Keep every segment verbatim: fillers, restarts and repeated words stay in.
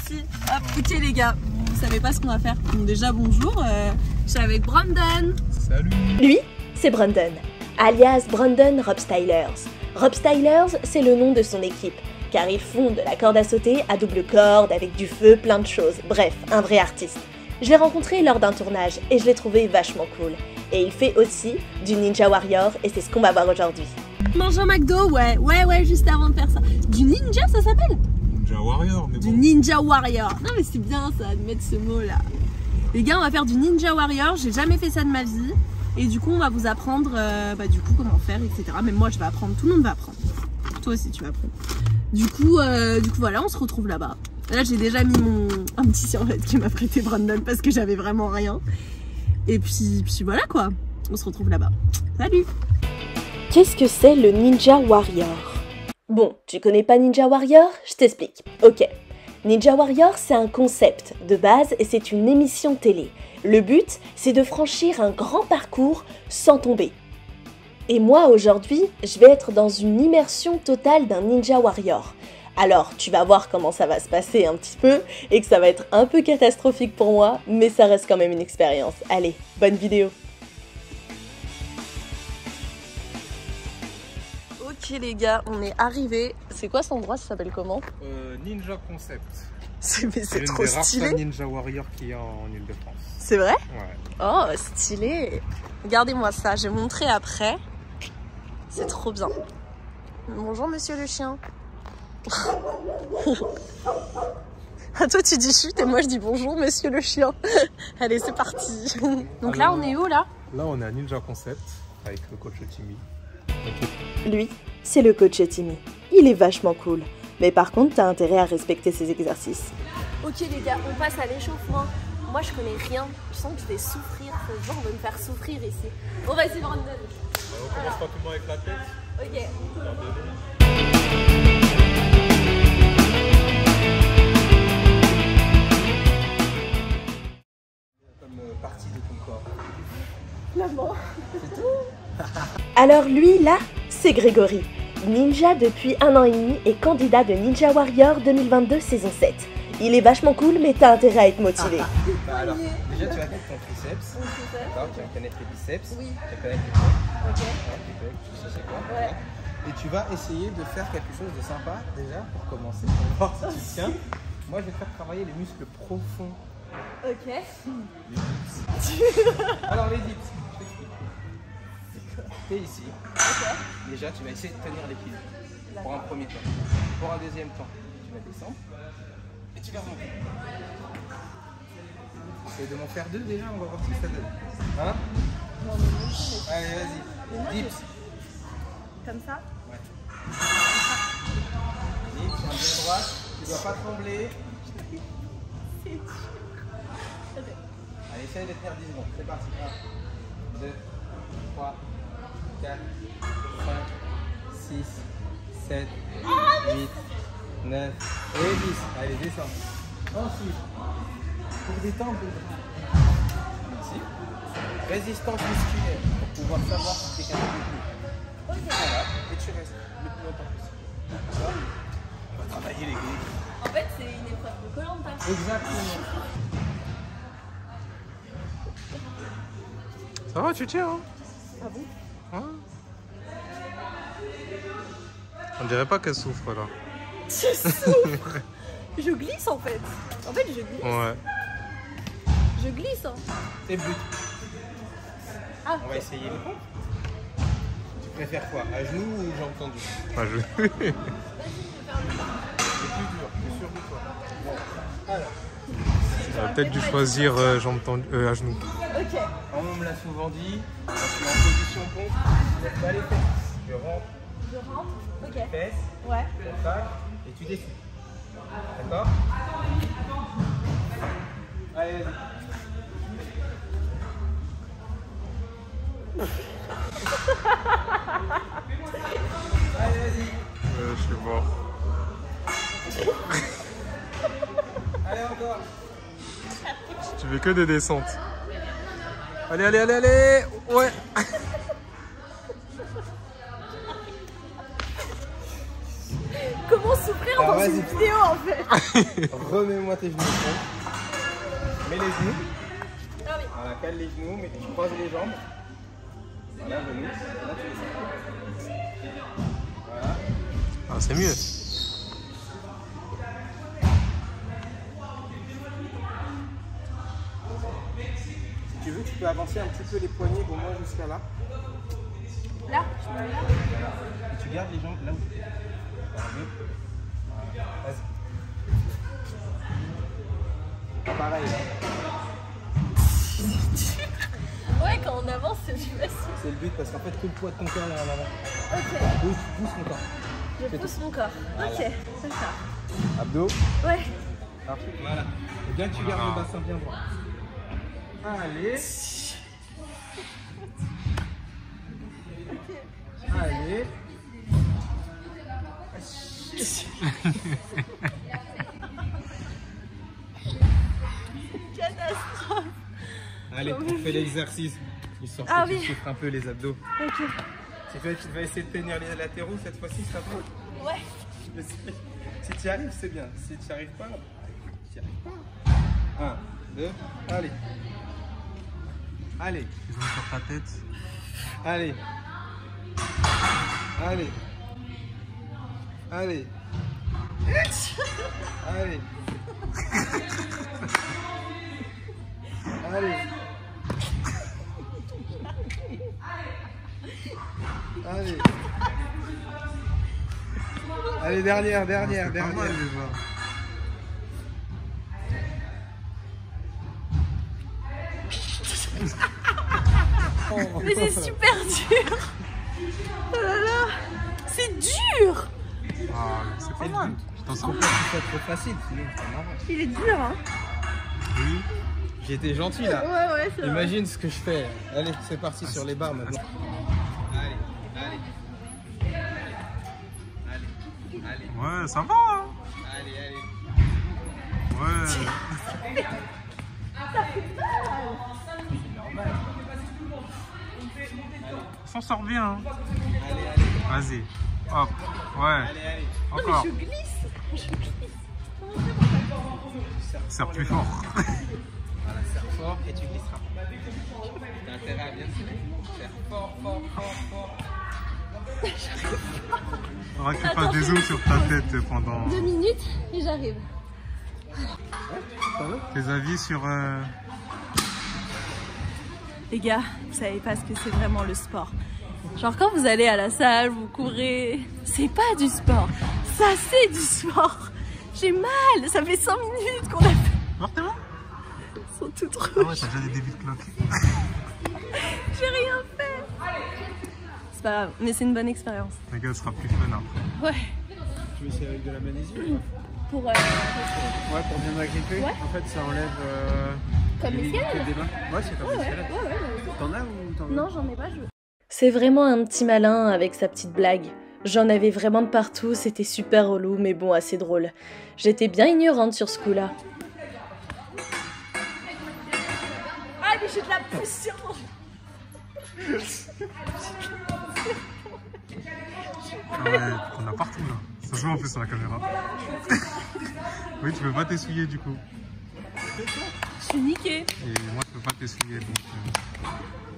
parti. Hop, ok les gars, vous savez pas ce qu'on va faire. Donc déjà bonjour, euh, je suis avec Brandon. Salut. Lui, c'est Brandon, alias Brandon Rob Stylers. Rob Stylers, c'est le nom de son équipe, car ils font de la corde à sauter à double corde, avec du feu, plein de choses. Bref, un vrai artiste. Je l'ai rencontré lors d'un tournage et je l'ai trouvé vachement cool. Et il fait aussi du Ninja Warrior et c'est ce qu'on va voir aujourd'hui. Manger un McDo, ouais, ouais, ouais, juste avant de faire ça. Du ninja, ça s'appelle? Ninja Warrior, mais Du bon. Ninja Warrior. Non mais c'est bien ça, de mettre ce mot là. Les gars, on va faire du Ninja Warrior, j'ai jamais fait ça de ma vie. Et du coup, on va vous apprendre euh, bah, du coup, comment faire, et cetera. Même moi, je vais apprendre, tout le monde va apprendre. Toi aussi, tu vas apprendre. Du coup, euh, du coup voilà, on se retrouve là-bas. Là, j'ai déjà mis mon un petit survêt qui m'a prêté Brandon parce que j'avais vraiment rien. Et puis, puis voilà quoi, on se retrouve là-bas. Salut! Qu'est-ce que c'est le Ninja Warrior? Bon, tu connais pas Ninja Warrior? Je t'explique. Ok. Ninja Warrior, c'est un concept de base et c'est une émission télé. Le but, c'est de franchir un grand parcours sans tomber. Et moi, aujourd'hui, je vais être dans une immersion totale d'un Ninja Warrior. Alors, tu vas voir comment ça va se passer un petit peu et que ça va être un peu catastrophique pour moi, mais ça reste quand même une expérience. Allez, bonne vidéo! Ok les gars, on est arrivés. C'est quoi cet endroit? Ça s'appelle comment? Euh, Ninja Concept. Mais c'est l'une trop des rares stylé. Ninja Warrior qu'il y a en Ile-de-France. C'est vrai? Ouais. Oh, stylé. Regardez-moi ça, j'ai montré après. C'est trop bien. Bonjour monsieur le chien. Ah, toi tu dis chut et moi je dis bonjour monsieur le chien. Allez, c'est parti. Donc là on est où là? Là, on est à Ninja Concept avec le coach Timmy. Lui, c'est le coach Timmy. Il est vachement cool. Mais par contre, t'as intérêt à respecter ses exercices. Ok les gars, on passe à l'échauffement. Moi je connais rien. Je sens que je vais souffrir. Ce genre de me faire souffrir ici. Bon vas-y Brandon. On commence pas tout le monde avec la tête. Ok. Comme euh, partie de ton corps. Maman. Alors lui, là, c'est Grégory. Ninja depuis un an et demi et candidat de Ninja Warrior deux mille vingt-deux saison sept. Il est vachement cool, mais t'as intérêt à être motivé. Bah alors, déjà tu vas connaître ton triceps, d'accord, tu vas connaître les biceps, oui. Tu vas connaître les pecs, ok. Alors, les pecs, tu sais c'est quoi, ouais. Et tu vas essayer de faire quelque chose de sympa déjà pour commencer, pour voir si tu tiens. Moi je vais te faire travailler les muscles profonds. Ok. Les dips. Alors les dips, je t'explique. T'es ici. Okay. Déjà tu vas essayer de tenir l'équilibre pour un premier temps. Pour un deuxième temps, tu vas descendre. Et tu vas remonter. Essaye de m'en faire deux déjà, on va voir ce que ça donne. Hein? Non, mais allez, vas-y. Dips. Comme ça? Ouais. Dips, tiens bien droite. Tu dois pas trembler. C'est dur. Allez, essaye de tenir dix secondes. C'est parti. un, deux, trois, quatre, cinq, six, sept, huit, neuf et dix. Allez, descends. Ensuite, pour détendre le bras. Ici. Résistance musculaire pour pouvoir savoir si tu es capable de tenir. Ok. Voilà. Et tu restes le plus longtemps possible. D'accord? On va travailler les gars. En fait, c'est une épreuve de Koh-Lanta. Exactement. Ça va, tu tiens, hein? Ah bon? Hein? On dirait pas qu'elle souffre là. Je souffre. Je glisse en fait. En fait, je glisse. Ouais. Je glisse. Hein. C'est le but. Ah. On va essayer les pompes. Tu préfères quoi? À genoux ou jambes tendues? Ah, je... C'est plus dur, c'est sûr de toi. Bon, alors. J'aurais peut-être dû choisir euh, jambes tendues, euh, à genoux. Ok. On me l'a souvent dit, quand tu es en position pompe, tu ne lèves pas les fesses. Tu rentres. Je rentre. Ok. Les fesses. Ouais. Tu tac, et tu descends. D'accord? Allez, vas-y. Allez, vas-y. Euh, je suis mort. Allez, encore. Tu fais que des descentes. Allez, allez, allez, allez. Ouais. Comment souffrir Alors, dans vas-y. une vidéo en fait. Remets-moi tes genoux. Mets les genoux. Ah oui. Voilà, cale les genoux, mais tu croises les jambes. Voilà, genoux. Là, tu les sens. Voilà. Ah, c'est mieux. Si tu veux, tu peux avancer un petit peu les poignets au moins jusqu'à là. Là, je me mets là. Et tu gardes les jambes là où tu es. Vas-y. Pareil. Hein. Ouais, quand on avance, c'est plus facile. C'est le but parce qu'en fait, tout le poids de ton corps est en avant. Ok, Pousse, pousse mon corps. je pousse mon corps. Ok, c'est ça. Abdos. Ouais. Parfait. Voilà. Et bien que tu gardes le bassin bien droit. Allez. Allez. Catastrophe. Allez, on fait l'exercice. Histoire Ah que oui. tu souffres un peu les abdos. Ok. Tu vas, tu vas essayer de tenir les latéraux cette fois-ci, ça va? Ouais. Mais si, si tu y arrives, c'est bien. Si tu n'y arrives pas, tu n'y arrives pas. Un, deux, allez. Allez, Tu joues sur ta tête. allez. Allez. Allez. Allez. Allez. Allez. Allez, dernière, dernière, Pas dernière. mal déjà. Mais c'est super dur. Oh là là. C'est dur. Ah, c'est pas mal. Tu t'en sors. Faut pas que ce soit trop facile, sinon c'est marrant. Il est dur, hein. Oui. J'ai été gentil là. Ouais, ouais, c'est vrai. Imagine ce que je fais. Allez, c'est parti sur les barres maintenant. Allez, allez. Allez, allez, Ouais, ça va. Hein. allez, allez. Ouais. S'en sort bien. Hein. Vas-y. Hop. Ouais. Allez, allez. Encore. Je glisse. Je glisse. Serre plus fort. Voilà, serre fort et tu glisseras. T'as intérêt à bien serrer. Serre fort, fort, fort, fort. Faudra que tu fasses des zooms sur ta tête pendant Deux minutes et j'arrive. tes avis sur. Euh... Les gars, vous savez pas ce que c'est vraiment le sport. Genre quand vous allez à la salle, vous courez, c'est pas du sport. Ça c'est du sport. J'ai mal, ça fait cinq minutes qu'on a fait. Voir tes mains. Elles sont toutes Ah ouais, rouges. t'as déjà des débuts de cloque. J'ai rien fait. C'est pas grave, mais c'est une bonne expérience. Les gars, ce sera plus fun après. Ouais. Tu veux essayer avec de la magnésium? Pour euh, Ouais, pour bien agripper. Ouais. En fait, ça enlève. Euh, comme les l'escalade. limites des mains. Ouais, c'est comme Ouais, ouais, l'escalade. ouais, ouais, ouais. T'en as ou t'en as? Non, j'en ai pas joué. C'est vraiment un petit malin avec sa petite blague. J'en avais vraiment de partout, c'était super relou, mais bon, assez drôle. J'étais bien ignorante sur ce coup-là. Ah, mais j'ai de la pression. Ah ouais, on a partout là. Ça se voit en plus sur la caméra. Oui, tu peux pas t'essuyer du coup. Je suis niquée. Et moi, je peux pas t'essuyer donc. Euh...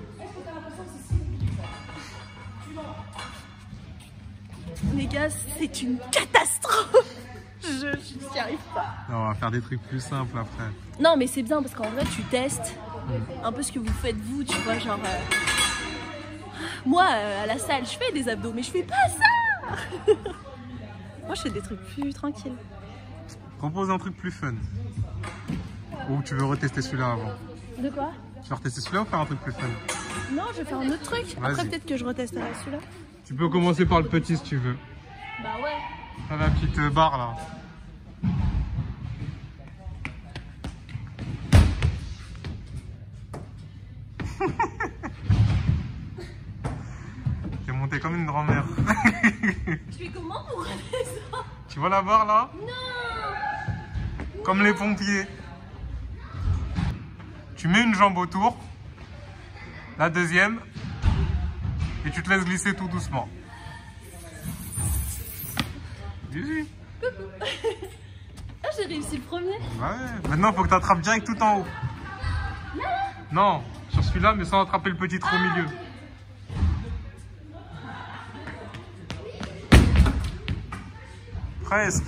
Les gars, c'est une catastrophe. Je n'y arrive pas. Non, on va faire des trucs plus simples après. Non, mais c'est bien parce qu'en vrai, tu testes un peu ce que vous faites vous, tu vois, genre... euh, Moi, euh, à la salle, je fais des abdos, mais je fais pas ça. Moi, je fais des trucs plus tranquilles. Propose un truc plus fun. Ou tu veux retester celui-là avant? De quoi? Tu veux retester celui-là ou faire un truc plus fun? Non, je vais faire un autre truc. Après, Vas-y. peut-être que je retesterai celui-là. Tu peux commencer par le petit si tu veux. Bah ouais. T'as la petite euh, barre là. T'es monté comme une grand-mère. Tu fais comment pour redescendre? Tu vois la barre là? Non. Comme les pompiers. Tu mets une jambe autour, la deuxième, et tu te laisses glisser tout doucement. Easy. Coucou. Ah, j'ai réussi le premier. Ouais, maintenant faut que tu attrapes direct tout en haut. Non, sur celui-là, mais sans attraper le petit trou au milieu. Presque.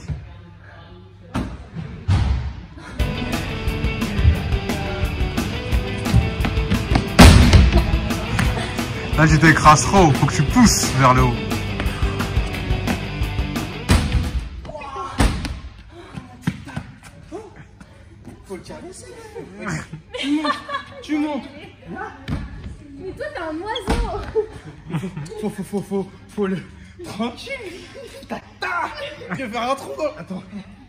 Là, tu t'écrases trop, faut que tu pousses vers le haut. Faut le caresser. Tu montes, tu montes. Mais toi, t'es un oiseau. Faut, faut, faut, faut, faut le... Tranquille. Tata. Je vais faire un trou dans... Attends.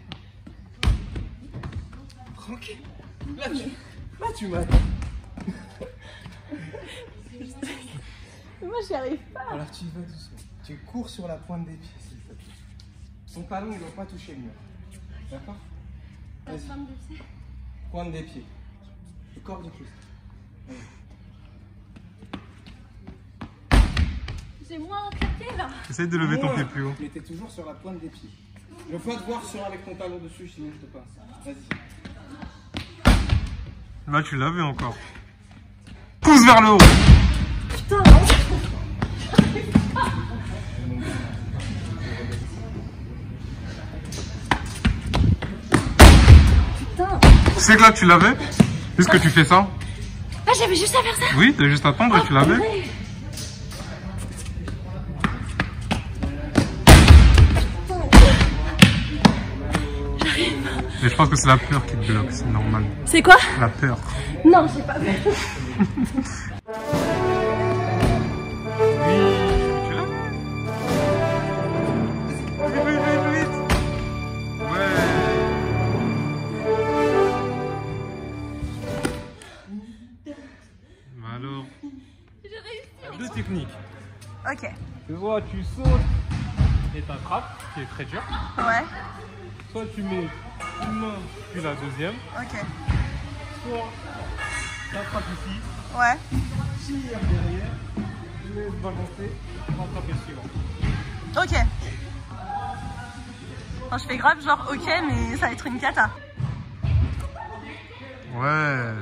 Tranquille. Là, tu... Là, tu m'as... Moi, j'y arrive pas. Alors, tu y vas doucement. Tu cours sur la pointe des pieds, s'il te plaît. Ton talon, il ne doit pas toucher le mur. D'accord? Vas-y. Pointe des pieds. Le corps du pouce. J'ai moins claqué là. Essaye de lever ton pied plus haut. Mais t'es toujours sur la pointe des pieds. Je veux pas te voir sur avec ton talon dessus, sinon je te passe. Vas-y. Là, tu l'avais encore. Pousse vers le haut. Putain, non. Putain. Tu sais que là, tu l'avais? Juste que tu fais ça. Ah, j'avais juste à faire ça. Oui, t'as juste à attendre et tu l'avais. Mais je pense que c'est la peur qui te bloque, c'est normal. C'est quoi? La peur. Non, j'ai pas peur. Oui, tu l'avais. Vite, vite, vite, vite. Ouais. Bah alors. J'ai réussi. Deux techniques. Ok. Tu vois, tu sautes et t'attrapes, qui est très dur. Ouais. Soit tu mets une main, puis la deuxième. Ok. Soit tu attrapes ici, Ouais. tire derrière, tu laisses balancer, rattraper le suivant. Ok. Enfin, je fais grave genre ok, mais ça va être une cata. Ouais.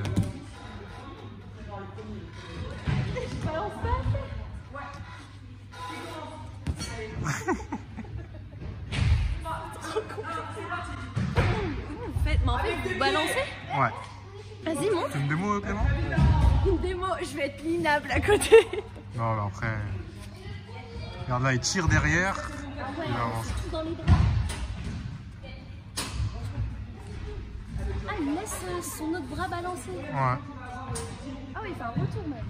Mais en fait, vous balancez? Ouais. Vas-y, monte. C'est une démo, Clément? Une démo, je vais être minable à côté. Non, mais après. Regarde là, il tire derrière. Il avance. Dans les bras. Ah, il laisse euh, son autre bras balancer. Ouais. Ah oui, il fait un retour même.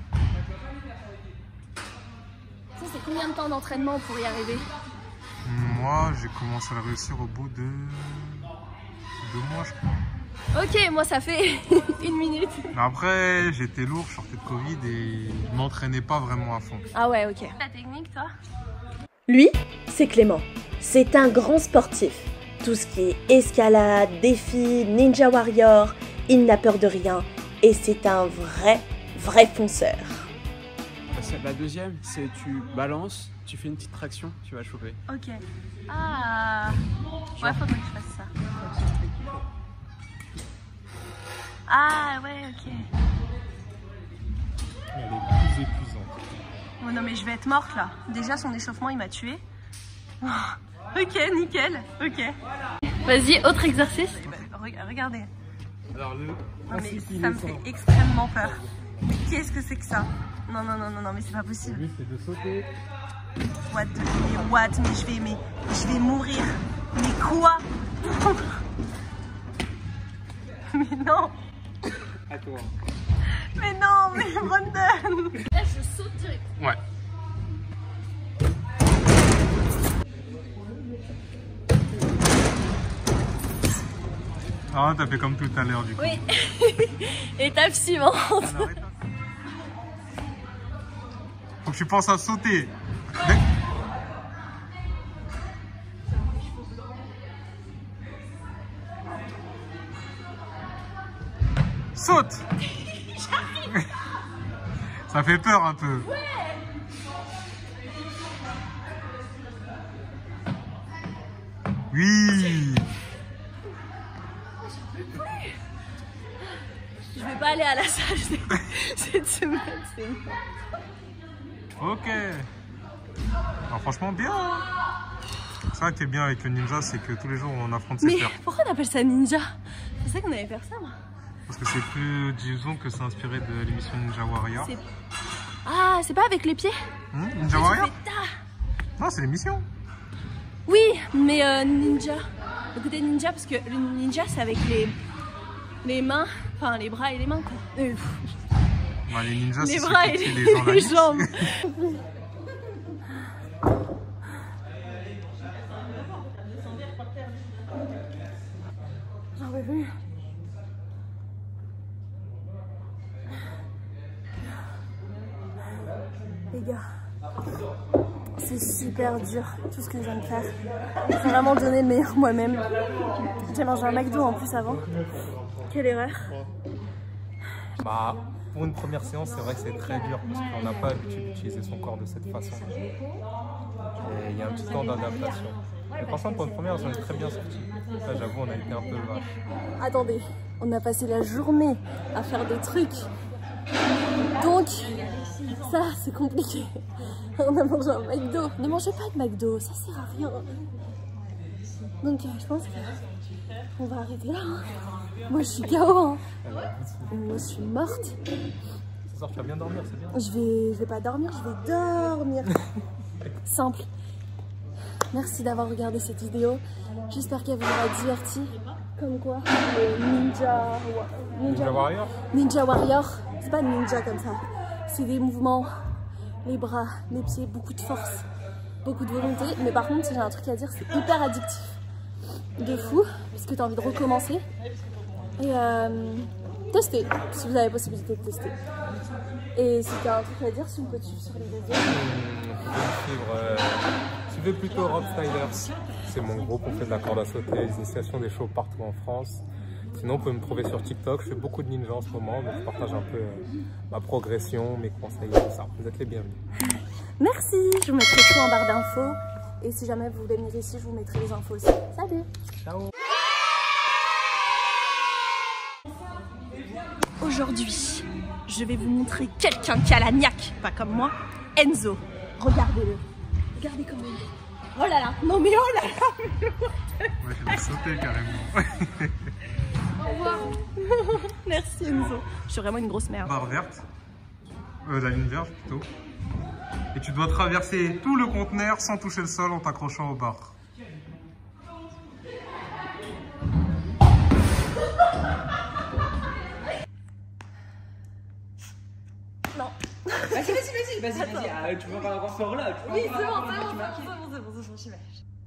Ça, c'est combien de temps d'entraînement pour y arriver? Moi, j'ai commencé à le réussir au bout de deux mois, je crois. Ok, moi ça fait une minute. Mais après, j'étais lourd, je sortais de Covid et je m'entraînais pas vraiment à fond. Ah ouais, ok. La technique, toi? Lui, c'est Clément. C'est un grand sportif. Tout ce qui est escalade, défi, ninja warrior, il n'a peur de rien. Et c'est un vrai, vrai fonceur. La deuxième, c'est tu balances, tu fais une petite traction, tu vas choper. Ok. Ah. Ouais, faudrait que je fasse ça. Ah ouais, ok. Elle est plus épuisante. Oh non mais je vais être morte là. Déjà son échauffement il m'a tué. Oh. Ok, nickel. Ok. Vas-y, autre exercice. Regardez. Alors le. Non mais ça me fait extrêmement peur. Mais qu'est-ce que c'est que ça? Non non non non non mais c'est pas possible. Le but c'est de sauter. What the... mais what? Mais je vais mais je vais mourir. Mais quoi? Mais non. À toi. Mais non, mais Brandon. Là je saute direct. Ouais. Ah, t'as fait comme tout à l'heure du coup. Oui. Étape suivante. Faut que tu penses à sauter. Saute. Ça fait peur un peu. Ouais. Oui. Je vais pas aller à la salle cette semaine, c'est bon. Ok. Alors, franchement, bien. C'est ça qui est bien avec le ninja, c'est que tous les jours on affronte ses Mais peurs. pourquoi on appelle ça ninja? Je pensais qu'on allait faire ça, moi. Parce que c'est plus, disons que c'est inspiré de l'émission Ninja Warrior. Ah, c'est pas avec les pieds? Hmm, Ninja Warrior? Ta... Non, c'est l'émission. Oui, mais euh, ninja. Le côté ninja, parce que le ninja c'est avec les, les mains, enfin les bras et les mains, quoi. Euh, Bah, les ninjas, les c'est bras ceux et qui les, tuent les gens les la jambes. J'en peux plus. Les gars, c'est super dur tout ce que je viens de faire. J'ai vraiment donné le meilleur moi-même. J'ai mangé un McDo en plus avant. Quelle erreur. Bah, pour une première séance, c'est vrai que c'est très dur parce qu'on n'a pas l'habitude d'utiliser son corps de cette façon. Et il y a un petit temps d'adaptation. Mais par contre, pour une première, on est très bien sorti. Ça, j'avoue, on a été un peu vache. Attendez, on a passé la journée à faire des trucs. Donc, ça, c'est compliqué. On a mangé un McDo. Ne mangez pas de McDo, ça sert à rien. Donc, euh, je pense qu'on va arrêter là. Hein. Moi, je suis K O. Hein. Moi, je suis morte. Ce soir, tu vas bien dormir, c'est bien. Je vais, je vais pas dormir, je vais dormir. Simple. Merci d'avoir regardé cette vidéo. J'espère qu'elle vous aura diverti. Comme quoi, le ninja... Ninja, Ninja Warrior. Ninja Warrior, c'est pas ninja comme ça. C'est des mouvements, les bras, les pieds, beaucoup de force, beaucoup de volonté. Mais par contre, j'ai un truc à dire, c'est hyper addictif. De fou, parce que tu as envie de recommencer. Et euh, tester, si vous avez la possibilité de tester. Et si tu as un truc à dire, si on peut te suivre sur les réseaux. Suivre, euh, suivez plutôt Rock Stylers. C'est mon groupe, on fait de la corde à sauter, des initiations, des shows partout en France. Sinon, on peut me trouver sur TikTok. Je fais beaucoup de ninja en ce moment, donc je partage un peu euh, ma progression, mes conseils et tout ça. Vous êtes les bienvenus. Merci, je vous mettrai tout en barre d'infos. Et si jamais vous voulez venir ici, je vous mettrai les infos aussi. Salut! Ciao! Aujourd'hui, je vais vous montrer quelqu'un qui a la niaque, pas comme moi, Enzo. Regardez-le. Regardez comment il est. Oh là là, non mais oh là là. Ouais, je vais sauter carrément. Au revoir. Merci Enzo. Je suis vraiment une grosse merde. Barre verte. Euh, la ligne verte plutôt. Et tu dois traverser tout le conteneur sans toucher le sol en t'accrochant aux barres. Non. Vas-y, vas-y, vas-y, vas-y, vas-y. Ah, tu vas voir là. Tu vas Oui, c'est voir bon, là. c'est bon, c'est bon, c'est bon, c'est bon, j'y vais.